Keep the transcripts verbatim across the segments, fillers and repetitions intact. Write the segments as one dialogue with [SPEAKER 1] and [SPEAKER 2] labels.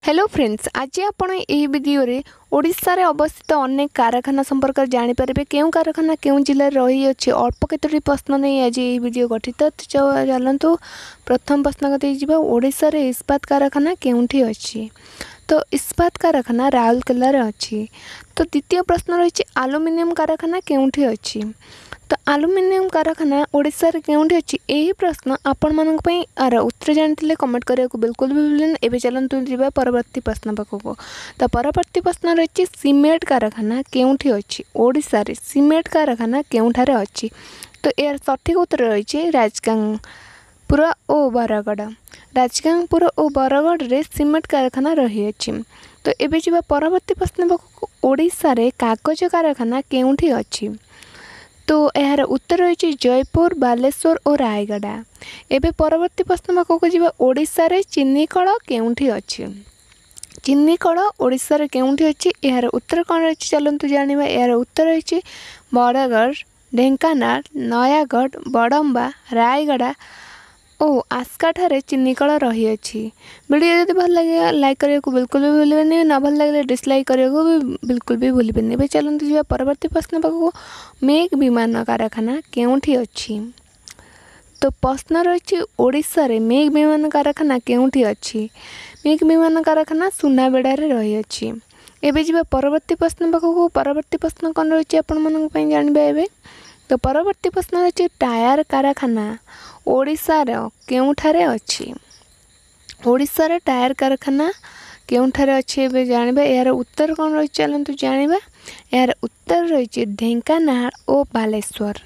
[SPEAKER 1] Hello friends, आज आपण यह वीडियो रे ओडिशा रे अवस्थित अनेक कारखाना संपर्क में जानीपर क्यों कारखाना क्यों जिले रही अच्छे अल्प केतोटी प्रश्न नहीं आज ये वीडियो गठित। तो चलतु प्रथम प्रश्न कते जीवा ओडिशा रे इस्पात कारखाना केउठी अच्छी। तो इस्पात कारखाना राउरकेला रे अच्छी। तो द्वितीय प्रश्न रही आलुमिनियम कारखाना केउठी अच्छी। तो आलुमिनियम कारखाना ओडिशा रे केउठी अच्छी यही प्रश्न आपण मानक पई आर उत्तर जानते कमेंट करिया को बिल्कुल भी भूलें। एबे चलतु जीवा परवर्ती प्रश्न पाखक। तो परवर्ती प्रश्न रही सीमेंट कारखाना केउठी अच्छी। ओडिशा रे सीमेंट कारखाना केउठारे अच्छी। तो यार सठिक उत्तर रही राजगांगपुर और बरगढ़। राजगांगपुर और बरगढ़ रे सीमेंट कारखाना रही अच्छी। तो एबे जीवा परवर्ती प्रश्न पाखक ओडिशा रे कागज कारखाना केउठी अच्छी। तो यार उत्तर रही जयपुर बालेश्वर और रायगढ़। एबे परवर्ती प्रश्न पाखक जीवा ओडिशा रे चीनी कल केउठी अच्छी। चीनी कल ओडिशा रे केउठी अच्छी यार उत्तर कौन रही चलतु जानिबा। यार उत्तर रही बरगढ़, ढेंकानाल, नयागढ़, बड़म्बा, रायगढ़ ओ आस्का ठारे चीनी कल रही अच्छी। वीडियो जब भल लगे लाइक करने को बिल्कुल भी भूलें, ना भल लगे डिसलाइक करने को भी बिल्कुल भी भूलें। ए चलते जी परवर्ती प्रश्न पाखक मेघ विमान कारखाना केउठी अच्छी। तो प्रश्न रही ओडिशा रे मेघ विमान कारखाना केउठी अच्छी। मेघ विमान कारखाना सुनाबेड़ा रे रही अच्छी। एबे जी परवर्ती प्रश्न पाखक परवर्ती प्रश्न कौन रही आपण मानक पई जानबे एबे। तो परवर्ती प्रश्न रही टायर कारखाना ओडिशा रे केउठारे अच्छी। ओडिशा रे टायर कारखाना केउठारे अच्छी एबे जानबे। यार उत्तर कौन रही चलतु जानिबा। यार उत्तर रही ढेंकानाल और बालेश्वर।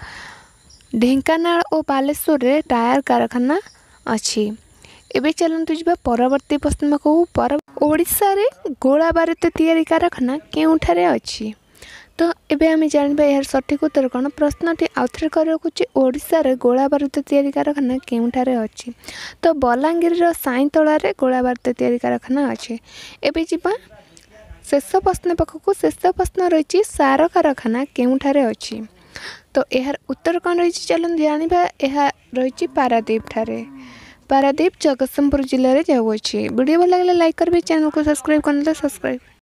[SPEAKER 1] ढेंकानाल और बालेश्वर रे टायर कारखाना अच्छी। एबे चलतु जी परवर्ती प्रश्न को पर ओडिशा रे गोला बारूद तैयारी कारखाना केउठारे अच्छी। तो एबे आम जानबा यार सठिक उत्तर कौन। प्रश्नटी आउथरे कर ओडिशा रे गोला बारूद तैयारी कारखाना केउठारे अच्छी। तो बलांगीर साईतला रे गोला बारूद तैयारी कारखाना अच्छी। एबे जीवा शेष प्रश्न पाखक। शेष प्रश्न रही सार कारखाना केउठारे अच्छी। तो यार उत्तर कौन रही चलन जानिबा। यह रही पारादीप ठारे। पारादीप जगतसिंहपुर जिले में जाऊँगी। वीडियो भल लगे लाइक करेंगे, चैनल को सब्सक्राइब करने सब्सक्राइब।